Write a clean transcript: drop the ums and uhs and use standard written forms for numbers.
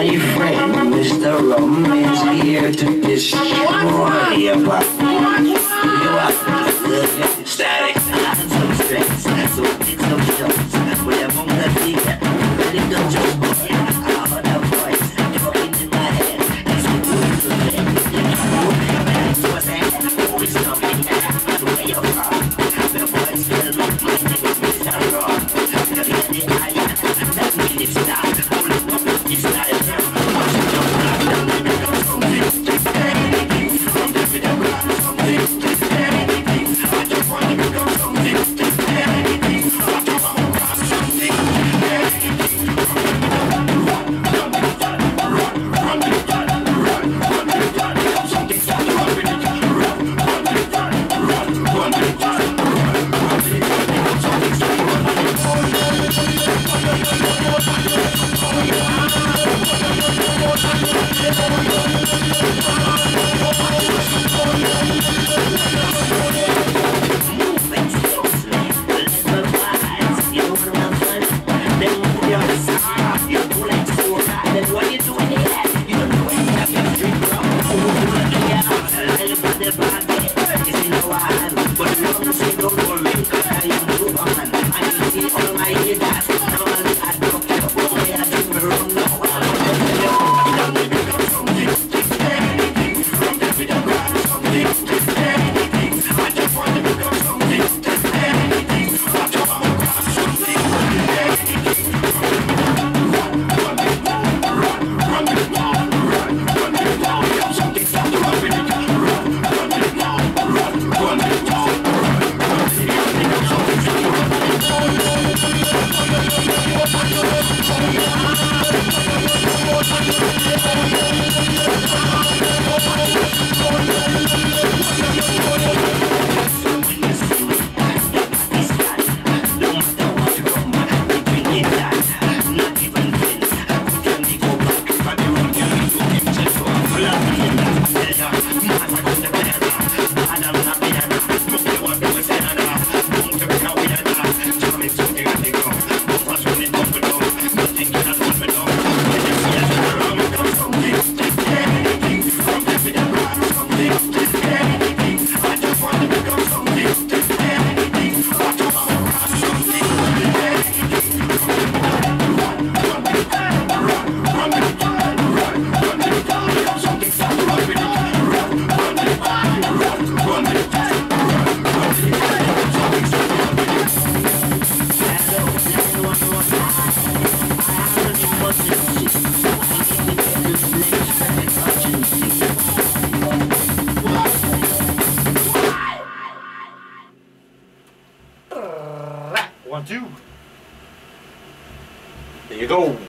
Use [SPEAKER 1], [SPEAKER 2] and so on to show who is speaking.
[SPEAKER 1] My friend, Mr. Rum is here to destroy your pop. You up, static, and some stress. So pick some shots. When I'm on the feet, really don't just boy. I'm on the voice, talking in my head. That's what we're doing. That's what's happening. Always talking the way you're from. The voice will not mind it with Mr. Rum. Because it's the iron, that means it's not. It's not a term.
[SPEAKER 2] One, two. There you go.